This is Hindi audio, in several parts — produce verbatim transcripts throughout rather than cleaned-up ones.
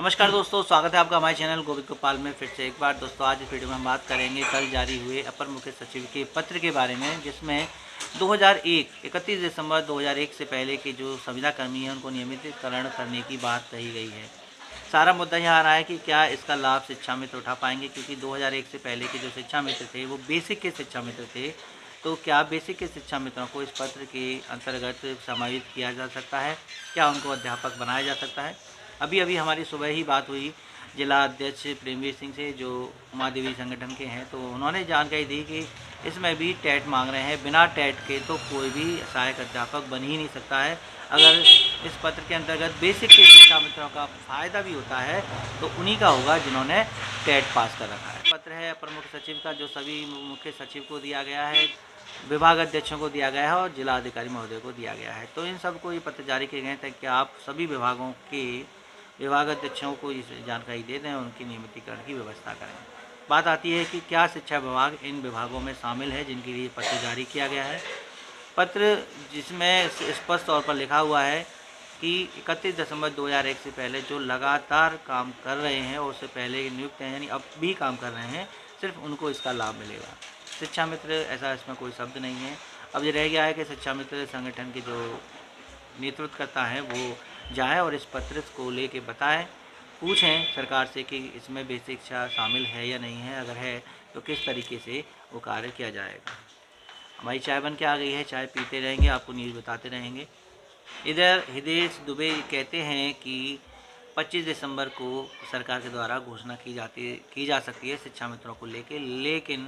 नमस्कार दोस्तों, स्वागत है आपका हमारे चैनल गोविंद गोपाल में फिर से एक बार। दोस्तों आज इस वीडियो में हम बात करेंगे कल जारी हुए अपर मुख्य सचिव के पत्र के बारे में, जिसमें दो हज़ार एक इकतीस दिसंबर दो हज़ार एक से पहले के जो संविदा कर्मी हैं उनको नियमितीकरण करने की बात कही गई है। सारा मुद्दा यहाँ आ रहा है कि क्या इसका लाभ शिक्षा मित्र उठा पाएंगे, क्योंकि दो हज़ार एक से पहले के जो शिक्षा मित्र थे वो बेसिक के शिक्षा मित्र थे। तो क्या बेसिक के शिक्षा मित्रों को इस पत्र के अंतर्गत समाहित किया जा सकता है, क्या उनको अध्यापक बनाया जा सकता है? अभी अभी हमारी सुबह ही बात हुई जिला अध्यक्ष प्रेमवीर सिंह से, जो उमा देवी संगठन के हैं। तो उन्होंने जानकारी दी कि इसमें भी टेट मांग रहे हैं, बिना टेट के तो कोई भी सहायक अध्यापक बन ही नहीं सकता है। अगर इस पत्र के अंतर्गत बेसिक के शिक्षा मित्रों का फ़ायदा भी होता है तो उन्हीं का होगा जिन्होंने टेट पास कर रखा है। पत्र है अपर मुख्य सचिव का, जो सभी मुख्य सचिव को दिया गया है, विभाग अध्यक्षों को दिया गया है और जिला अधिकारी महोदय को दिया गया है। तो इन सबको ये पत्र जारी किए गए थे कि आप सभी विभागों के विभाग अध्यक्षों को इस जानकारी दे दें, उनकी नियमितीकरण की व्यवस्था करें। बात आती है कि क्या शिक्षा विभाग इन विभागों में शामिल है जिनके लिए पत्र जारी किया गया है। पत्र जिसमें स्पष्ट तौर पर लिखा हुआ है कि इकतीस दिसंबर दो हज़ार एक से पहले जो लगातार काम कर रहे हैं और उससे पहले नियुक्त हैं, यानी अब भी काम कर रहे हैं, सिर्फ उनको इसका लाभ मिलेगा। शिक्षा मित्र ऐसा इसमें कोई शब्द नहीं है। अब ये रह गया है कि शिक्षा मित्र संगठन के जो नेतृत्व करता है वो जाए और इस पत्र को लेके बताएं, पूछें सरकार से कि इसमें बेसिक शिक्षा शामिल है या नहीं है, अगर है तो किस तरीके से वो कार्य किया जाएगा। हमारी चाय बन के आ गई है, चाय पीते रहेंगे, आपको न्यूज़ बताते रहेंगे। इधर हिदेश दुबे कहते हैं कि पच्चीस दिसंबर को सरकार के द्वारा घोषणा की जाती की जा सकती है शिक्षा मित्रों को लेके, लेकिन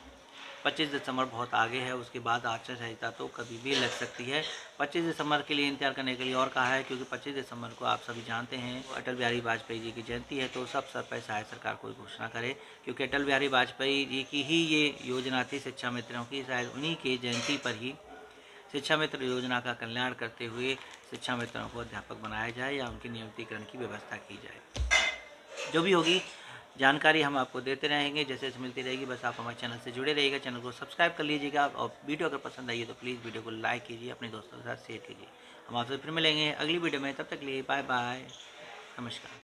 पच्चीस दिसंबर बहुत आगे है, उसके बाद आचार संहिता तो कभी भी लग सकती है। पच्चीस दिसंबर के लिए इंतजार करने के लिए और कहा है, क्योंकि पच्चीस दिसंबर को आप सभी जानते हैं अटल बिहारी वाजपेयी जी की जयंती है। तो सब स्तर पर शायद सरकार कोई घोषणा करे, क्योंकि अटल बिहारी वाजपेयी जी की ही ये योजना थी शिक्षा मित्रों की। शायद उन्हीं के जयंती पर ही शिक्षा मित्र योजना का कल्याण करते हुए शिक्षा मित्रों को अध्यापक बनाया जाए या उनके नियमितीकरण की व्यवस्था की जाए। जो भी होगी जानकारी हम आपको देते रहेंगे, जैसे जैसे मिलती रहेगी। बस आप हमारे चैनल से जुड़े रहिएगा, चैनल को सब्सक्राइब कर लीजिएगा और वीडियो अगर पसंद आई है तो प्लीज़ वीडियो को लाइक कीजिए, अपने दोस्तों के साथ शेयर कीजिए। हम आपसे फिर मिलेंगे अगली वीडियो में, तब तक के लिए बाय बाय, नमस्कार।